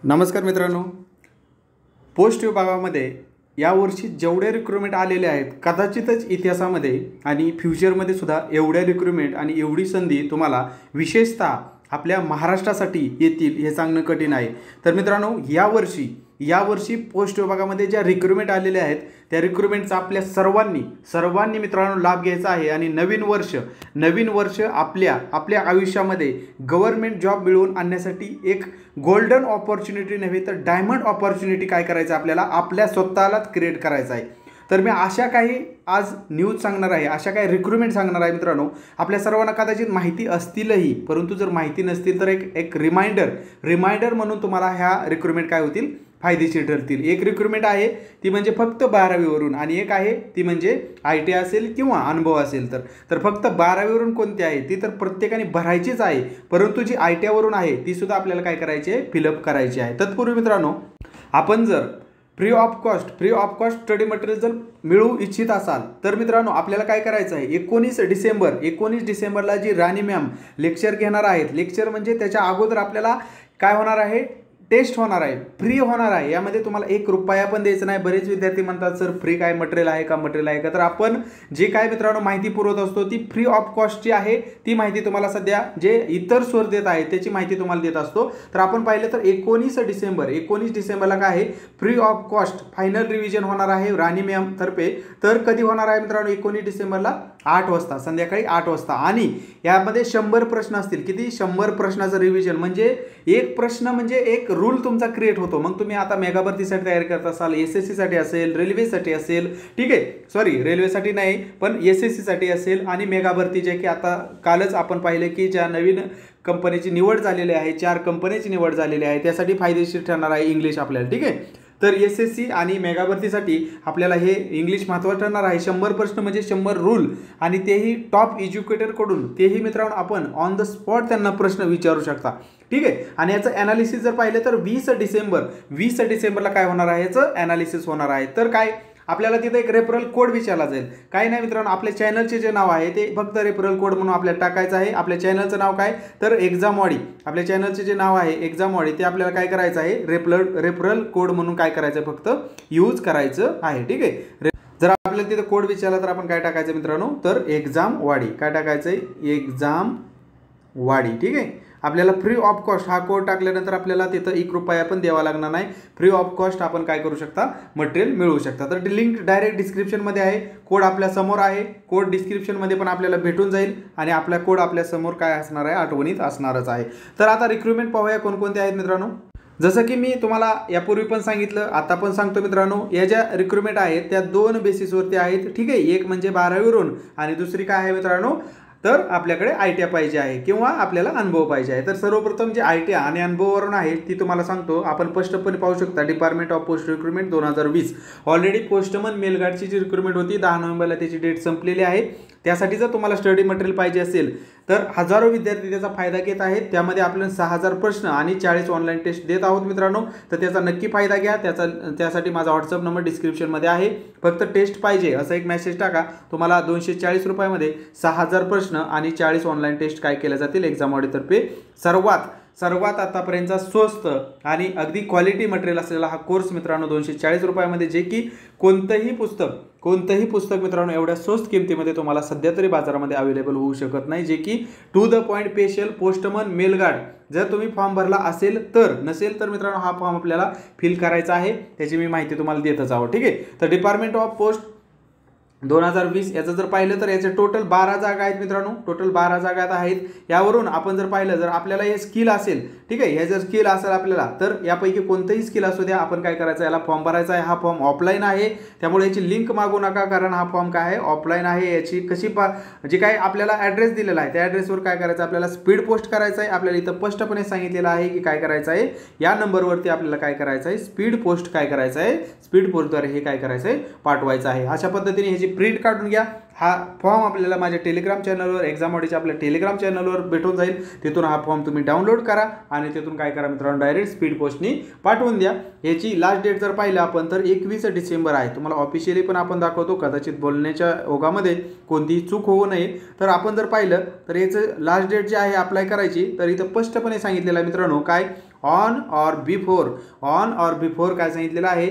नमस्कार मित्रांनो, पोस्ट विभागामध्ये यावर्षी जेवढे रिक्रुटमेंट आलेले आहेत कदाचितच इतिहासामध्ये आणि फ्युचरमध्ये सुद्धा एवढ्या रिक्रुटमेंट आणि एवढी संधी तुम्हाला विशेषतः आपल्या महाराष्ट्रासाठी येतील हे सांगणं कठीण आहे। तर मित्रांनो, यावर्षी पोस्ट विभागामध्ये ज्या रिक्रुटमेंट आलेल्या आहेत त्या रिक्रुटमेंटचा आपल्या सर्वांनी मित्रांनो लाभ घ्यायचा आहे आणि नवीन वर्ष आपल्या आयुष्यामध्ये गव्हर्नमेंट जॉब मिळवून आणण्यासाठी एक गोल्डन ऑपॉर्च्युनिटी नव्हे तर डायमंड ऑपॉर्च्युनिटी काय करायचं आपल्याला आपल्या स्वतःलाच क्रिएट करायचं आहे। तर मी अशा काही आज न्यूज सांगणार आहे, अशा काही रिक्रुटमेंट सांगणार आहे मित्रांनो। आपल्या सर्वांना कदाचित माहिती असतीलही, परंतु जर माहिती नसतील तर एक रिमाइंडर म्हणून तुम्हाला ह्या रिक्रुटमेंट काय होतील, फायदेशीर ठरतील। एक रिक्रुटमेंट आहे ती म्हणजे फक्त 12वी वरून आणि एक आहे ती म्हणजे ITI असेल किंवा अनुभव असेल तर फक्त 12वी वरून कोणती आहे ती तर प्रत्येकाने भरायचीच आहे, परंतु जी ITI वरून आहे ती सुद्धा आपल्याला काय करायची आहे, फिलअप करायची आहे। तत्पूर्वी मित्रांनो, आपण जर free of cost study material जर मिळवू इच्छित असाल तर मित्रांनो आपल्याला काय करायचं आहे, 19 डिसेंबरला जी राणी मॅम लेक्चर घेणार आहेत, लेक्चर म्हणजे त्याच्या अगोदर आपल्याला काय होणार आहे, टेस्ट होणार आहे, फ्री होणार आहे। यामध्ये तुम्हाला 1 रुपया पण द्यायचा नाही। बरेच विद्यार्थी म्हणतात सर फ्री काय मटेरियल आहे का, तर आपण जे काय मित्रांनो माहिती पुरवत असतो ती फ्री ऑफ कॉस्टची आहे। ती माहिती तुम्हाला सध्या जे इतर सोर्स देत आहेत त्याची माहिती तुम्हाला देत असतो। तर आपण पाहिलं तर 19 डिसेंबरला काय आहे, free of cost final revision होणार आहे राणी मॅम तर्फे। तर कधी होणार आहे मित्रांनो, 19 डिसेंबरला 8 वाजता, संध्याकाळी 8 वाजता। आणि यामध्ये 100 प्रश्न असतील। किती, 100 प्रश्नाचं रिव्हिजन म्हणजे एक प्रश्न म्हणजे एक रूल तुमचा क्रिएट होतो। मग तुम्ही आता मेगा भरतीसाठी तयारी करत असाल, SSC साठी असेल, रेल्वेसाठी असेल, ठीक आहे, सॉरी रेल्वेसाठी नाही पण SSC साठी असेल आणि मेगा भरती जे की आता कालच आपण पाहिले की ज्या नवीन कंपनीची निवड झालेली आहे, 4 कंपनीची निवड झालेली आहे, त्यासाठी फायदेशीर ठरणार आहे इंग्लिश आपल्याला, ठीक आहे। तर SSC आणि मेगा भरतीसाठी आपल्याला हे इंग्लिश महत्त्वाचं ठरणार आहे। 100 प्रश्न म्हणजे 100 रूल आणि तेही टॉप एज्युकेटरकडून, तेही मित्रांनो आपण ऑन द स्पॉट त्यांना प्रश्न विचारू शकता, ठीक आहे। आणि याचं ॲनालिसिस जर पाहिलं तर 20 डिसेंबरला काय होणार आहे, याचं ॲनालिसिस होणार आहे। तर काय आपल्याला तिथे एक रेफरल कोड विचारला जाईल। काही नाही मित्रांनो, आपल्या चॅनलचे जे नाव आहे ते फक्त रेफरल कोड म्हणून आपल्याला टाकायचं आहे। आपल्या चॅनलचं नाव काय तर एक्झामवाडी, आपल्या चॅनलचे जे नाव आहे एक्झामवाडी ते आपल्याला काय करायचं आहे, रेफरल कोड म्हणून काय करायचं आहे, फक्त यूज करायचं आहे, ठीक आहे। जर आपल्याला तिथे कोड विचारला तर आपण काय टाकायचं मित्रांनो, तर एक्झामवाडी, काय टाकायचं आहे, एक्झामवाडी, ठीक आहे। आपल्याला फ्री ऑफ कॉस्ट हा कोड टाकल्यानंतर आपल्याला तिथं 1 रुपया पण द्यावा लागणार नाही। फ्री ऑफ कॉस्ट आपण काय करू शकता, मटेरियल मिळवू शकता। तर लिंक डायरेक्ट डिस्क्रिप्शनमध्ये आहे, कोड आपल्या समोर आहे, कोड डिस्क्रिप्शनमध्ये पण आपल्याला भेटून जाईल आणि आपला कोड आपल्या समोर काय असणार आहे, आठवणीत असणारच आहे। तर आता रिक्रुटमेंट पाहूया कोणकोणते आहेत मित्रांनो। जसं की मी तुम्हाला यापूर्वी पण सांगितलं, आता पण सांगतो मित्रांनो, या ज्या रिक्रुटमेंट आहेत त्या 2 बेसिसवरती आहेत, ठीक आहे। एक म्हणजे 12वी वरून आणि दुसरी काय आहे मित्रांनो, तर आपल्याकडे ITI पाहिजे आहे किंवा आपल्याला अनुभव पाहिजे आहे। तर सर्वप्रथम जे ITI आणि अनुभवावरून आहे ती तुम्हाला सांगतो, आपण स्पष्टपणे पाहू शकता department of post recruitment 2020 already postman मेलगार्डची जी रिक्रुटमेंट होती 10 नोव्हेंबरला त्याची डेट संपलेली आहे। त्यासाठी जर तुम्हाला स्टडी मटेरियल पाहिजे असेल तर हजारो विद्यार्थी त्याचा फायदा घेत आहेत। त्यामध्ये आपल्याला 6000 प्रश्न आणि 40 ऑनलाईन टेस्ट देत आहोत मित्रांनो। तर त्याचा नक्की फायदा घ्या। त्यासाठी माझा व्हॉट्सअप नंबर डिस्क्रिप्शनमध्ये आहे। फक्त टेस्ट पाहिजे असं एक मेसेज टाका, तुम्हाला 240 रुपयामध्ये 6000 प्रश्न आणि 40 ऑनलाईन टेस्ट काय केल्या जातील एक्झामवाडीतर्फे। सर्वात आतापर्यंतचा स्वस्त आणि अगदी क्वालिटी मटेरियल असलेला हा कोर्स मित्रांनो 240 रुपयामध्ये, जे की कोणतंही पुस्तक मित्रांनो एवढ्या स्वस्त किमतीमध्ये तुम्हाला सध्या तरी बाजारामध्ये अवेलेबल होऊ शकत नाही, जे की to the point special postman mail guard. जर तुम्ही फॉर्म भरला असेल तर, नसेल तर मित्रांनो हा फॉर्म आपल्याला फिल करायचा आहे, त्याची मी माहिती तुम्हाला देतच आहोत, ठीक आहे। तर डिपार्टमेंट ऑफ पोस्ट 2020 याचं जर पाहिलं तर याचे टोटल 12 जागा आहेत मित्रांनो, टोटल 12 जागा आहेत। यावरून आपण जर पाहिलं, जर आपल्याला हे स्किल असेल, ठीक आहे, हे जर स्किल असेल आपल्याला तर यापैकी कोणतंही स्किल असू द्या, आपण काय करायचं, याला फॉर्म भरायचा आहे। हा फॉर्म ऑफलाईन आहे, त्यामुळे याची लिंक मागू नका, कारण हा फॉर्म काय आहे, ऑफलाईन आहे। याची कशी जे काय आपल्याला ॲड्रेस दिलेला आहे त्या ॲड्रेसवर काय करायचं, आपल्याला स्पीड पोस्ट करायचं आहे। आपल्याला इथं स्पष्टपणे सांगितलेलं आहे की काय करायचं आहे, या नंबरवरती आपल्याला काय करायचं आहे, स्पीड पोस्ट काय करायचं आहे, स्पीड पोस्टद्वारे हे काय करायचं आहे, पाठवायचं आहे। अशा पद्धतीने ह्याची प्रिंट काढून घ्या। हा फॉर्म आपल्याला माझ्या टेलिग्राम चॅनलवर, एक्झामवाडीच्या आपल्या टेलिग्राम चॅनलवर भेटून जाईल। तिथून हा फॉर्म तुम्ही डाउनलोड करा आणि तिथून काय करा मित्रांनो, डायरेक्ट स्पीड पोस्टनी पाठवून द्या। याची लास्ट डेट जर पाहिलं आपण तर 21 डिसेंबर आहे। तुम्हाला ऑफिशियली पण आपण दाखवतो, कदाचित बोलण्याच्या ओघामध्ये कोणतीही चूक होऊ नये। तर आपण जर पाहिलं तर याचं लास्ट डेट जी आहे अप्लाय करायची, तर इथं स्पष्टपणे सांगितलेलं आहे मित्रांनो, काय ऑन ऑर बिफोर काय सांगितलेलं आहे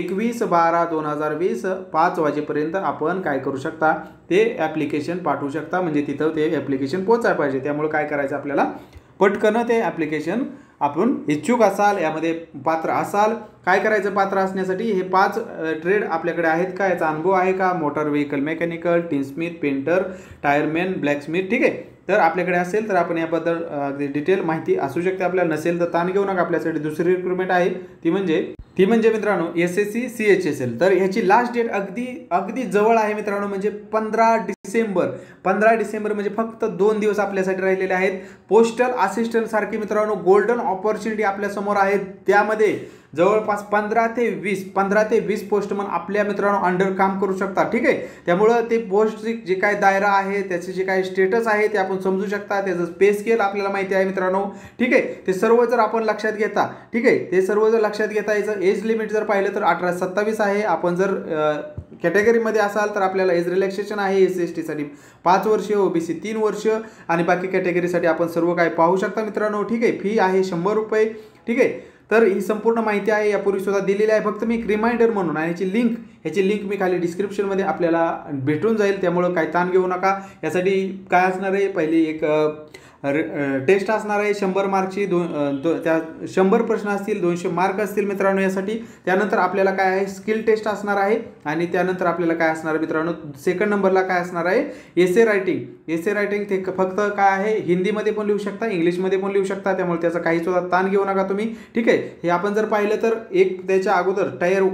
21/12/2020 5 वाजेपर्यंत आपण काय करू शकता, ते ॲप्लिकेशन पाठवू शकता. म्हणजे तिथं ते ॲप्लिकेशन पोचायला पाहिजे. त्यामुळे काय करायचं आपल्याला, पटकन ते ॲप्लिकेशन आपण इच्छुक असाल, यामध्ये पात्र असाल. काय करायचं पात्र असण्यासाठी, हे 5 ट्रेड आपल्याकडे आहेत का, याचा अनुभव आहे का, motor vehicle mechanical, tinsmith, painter, tyreman, blacksmith. ठीक आहे, तर आपल्याकडे असेल तर आपण याबद्दल डिटेल माहिती असू शकते. आपल्याला नसेल तर ताण घेऊ नका. आपल्यासाठी दुसरी रिक्रुटमेंट आहे, ती म्हणजे मित्रांनो SSC CHSL. तर ह्याची लास्ट डेट अगदी जवळ आहे मित्रांनो, म्हणजे 15 डिसेंबर म्हणजे फक्त 2 दिवस आपल्यासाठी राहिलेले आहेत. पोस्टल असिस्टंट सारखी मित्रांनो गोल्डन ऑपॉर्च्युनिटी आपल्या समोर आहेत. त्यामध्ये जवळपास 15 ते 20 पोस्टमन आपल्या मित्रांनो अंडर काम करू शकतात. ठीक आहे, त्यामुळं ते पोस्ट जे काय दायरा आहे, त्याचे जे काय स्टेटस आहे ते आपण समजू शकता. त्याचं पे स्केल आपल्याला माहिती आहे मित्रांनो. ठीक आहे, ते सर्व जर आपण लक्षात घेता, ठीक आहे, ते सर्व जर लक्षात घेता, याचं एज लिमिट जर पाहिलं तर 18-27 आहे. आपण जर कॅटेगरीमध्ये असाल तर आपल्याला एज रिलॅक्सेशन आहे. SC/ST साठी 5 वर्ष, OBC 3 वर्ष आणि बाकी कॅटेगरीसाठी आपण सर्व काय पाहू शकता मित्रांनो. ठीक आहे, फी आहे 100 रुपये. ठीक आहे, तर ही संपूर्ण माहिती आहे, यापूर्वी सुद्धा दिलेली आहे. फक्त मी एक रिमाइंडर म्हणून, आणि ह्याची लिंक मी खाली डिस्क्रिप्शनमध्ये आपल्याला भेटून जाईल. त्यामुळं काय ताण घेऊ नका. यासाठी काय असणार आहे, पहिली एक टेस्ट असणार आहे 100 मार्कची. त्या 100 प्रश्न असतील, 200 मार्क असतील मित्रांनो यासाठी. त्यानंतर आपल्याला काय आहे, स्किल टेस्ट असणार आहे. आणि त्यानंतर आपल्याला काय असणार आहे मित्रांनो, सेकंड नंबरला काय असणार आहे, एसे रायटिंग. ते फक्त काय आहे, हिंदीमध्ये पण लिहू शकता, इंग्लिशमध्ये पण लिहू शकता. त्यामुळे त्याचा काही सुद्धा ताण घेऊ नका तुम्ही. ठीक आहे, हे आपण जर पाहिलं तर एक त्याच्या अगोदर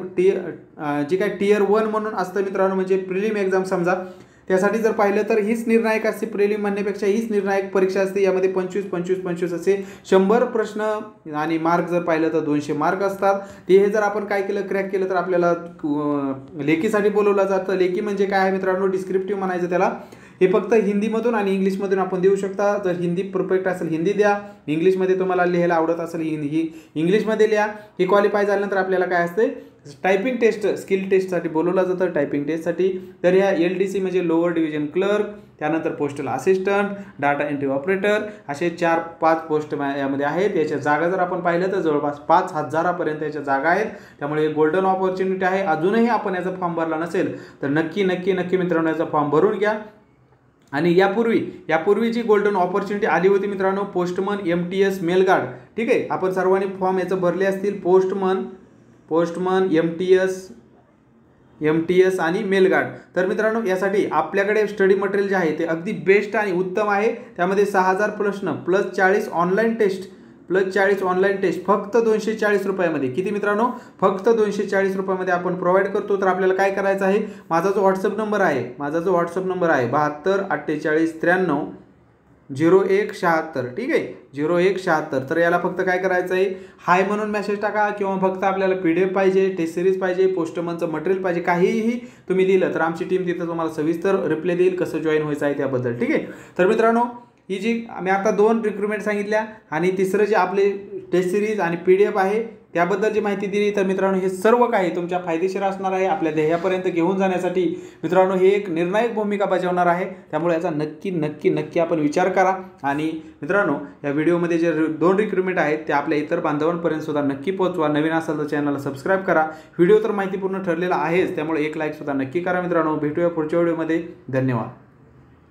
जी काय Tier 1 म्हणून असतं मित्रांनो, म्हणजे प्रिलिम एक्झाम समजा, त्यासाठी जर पाहिलं तर हीच निर्णायक असते. प्रिलिम म्हणण्यापेक्षा हीच निर्णायक परीक्षा असते. यामध्ये 25 असे 100 प्रश्न आणि मार्क जर पाहिलं तर 200 मार्क असतात. हे जर आपण काय केलं, क्रॅक केलं तर आपल्याला लेखीसाठी बोलवलं जातं. लेखी म्हणजे काय आहे मित्रांनो, डिस्क्रिप्टिव्ह म्हणायचं त्याला. हे फक्त हिंदीमधून आणि इंग्लिशमधून आपण देऊ शकता. जर हिंदी परफेक्ट असेल हिंदी द्या, इंग्लिशमध्ये तुम्हाला लिहायला आवडत असेल इंग्लिशमध्ये लिहा. हे क्वालिफाय झाल्यानंतर आपल्याला काय असते, टायपिंग टेस्ट, स्किल टेस्टसाठी बोलवलं जातं, टायपिंग टेस्टसाठी. तर ह्या LDC म्हणजे लोअर डिव्हिजन क्लर्क, त्यानंतर postal assistant, data entry operator, असे 4-5 पोस्ट यामध्ये आहेत. याच्या जागा जर आपण पाहिलं तर जवळपास 5000पर्यंत याच्या जागा आहेत. त्यामुळे गोल्डन ऑपॉर्च्युनिटी आहे. अजूनही आपण याचा फॉर्म भरला नसेल तर नक्की मित्रांनो याचा फॉर्म भरून घ्या. आणि यापूर्वी जी गोल्डन ऑपॉर्च्युनिटी आली होती मित्रांनो, पोस्टमन, MTS, मेलगार्ड. ठीक आहे, आपण सर्वांनी फॉर्म याचं भरले असतील. पोस्टमन MTS आणि मेलगार्ड. तर मित्रांनो यासाठी आपल्याकडे स्टडी मटेरियल जे आहे ते अगदी बेस्ट आणि उत्तम आहे. त्यामध्ये 6000 प्रश्न प्लस 40 ऑनलाईन टेस्ट फक्त 240 रुपयामध्ये. किती मित्रांनो, फक्त 240 रुपयामध्ये आपण प्रोव्हाइड करतो. तर आपल्याला काय करायचं आहे, माझा जो व्हॉट्सअप नंबर आहे 72 48 93 0176. ठीक आहे, 0176. तर याला फक्त काय करायचं आहे, हाय म्हणून मेसेज टाका, किंवा फक्त आपल्याला PDF पाहिजे, टेस्ट सिरीज पाहिजे, पोस्टमनचं मटेरियल पाहिजे, काहीही तुम्ही लिहिलं तर आमची टीम तिथं तुम्हाला सविस्तर रिप्लाय देईल कसं जॉईन व्हायचं आहे त्याबद्दल. ठीक आहे, तर मित्रांनो ही जी आम्ही आता 2 रिक्रुटमेंट सांगितल्या, आणि तिसरं जे आपले टेस्ट सिरीज आणि PDF आहे त्याबद्दल जी माहिती दिली. तर मित्रांनो हे सर्व काही तुमच्या फायदेशीर असणार आहे. आपल्या ध्येयापर्यंत घेऊन जाण्यासाठी मित्रांनो हे एक निर्णायक भूमिका बजावणार आहे. त्यामुळे याचा नक्की आपण विचार करा. आणि मित्रांनो या व्हिडिओमध्ये जे 2 रिक्रुटमेंट आहेत ते आपल्या इतर बांधवांपर्यंत सुद्धा नक्की पोहोचवा. नवीन असाल तर चॅनलला सबस्क्राईब करा. व्हिडिओ तर माहितीपूर्ण ठरलेला आहेच, त्यामुळे एक लाईक सुद्धा नक्की करा मित्रांनो. भेटूया पुढच्या व्हिडिओमध्ये. धन्यवाद.